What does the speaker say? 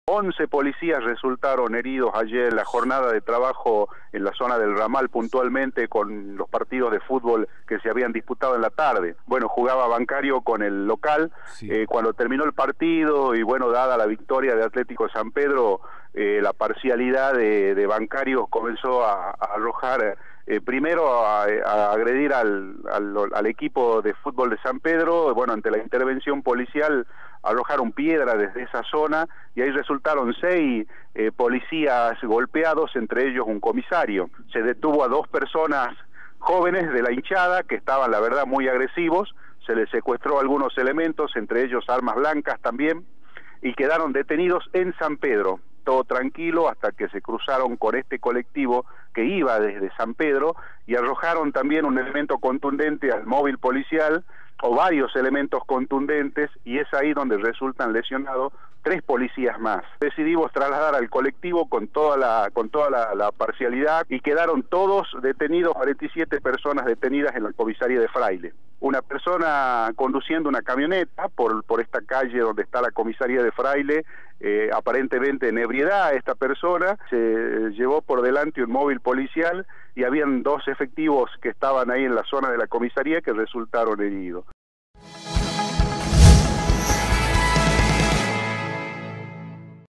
11 policías resultaron heridos ayer en la jornada de trabajo en la zona del Ramal, puntualmente con los partidos de fútbol que se habían disputado en la tarde. Bueno, jugaba Bancario con el local, Sí. Cuando terminó el partido y bueno, dada la victoria de Atlético de San Pedro, la parcialidad de Bancario comenzó a arrojar, primero a agredir al equipo de fútbol de San Pedro. Bueno, ante la intervención policial arrojaron piedra desde esa zona y ahí resultaron 6 policías golpeados, entre ellos un comisario. Se detuvo a 2 personas jóvenes de la hinchada que estaban, la verdad, muy agresivos. Se les secuestró algunos elementos, entre ellos armas blancas también, y quedaron detenidos en San Pedro. Todo tranquilo hasta que se cruzaron con este colectivo que iba desde San Pedro y arrojaron también un elemento contundente al móvil policial, o varios elementos contundentes, y es ahí donde resultan lesionados 3 policías más. Decidimos trasladar al colectivo con toda la parcialidad y quedaron todos detenidos, 47 personas detenidas en la comisaría de Fraile. Una persona conduciendo una camioneta por esta calle donde está la comisaría de Fraile, aparentemente en ebriedad. Esta persona se llevó por delante un móvil policial y habían 2 efectivos que estaban ahí en la zona de la comisaría que resultaron heridos.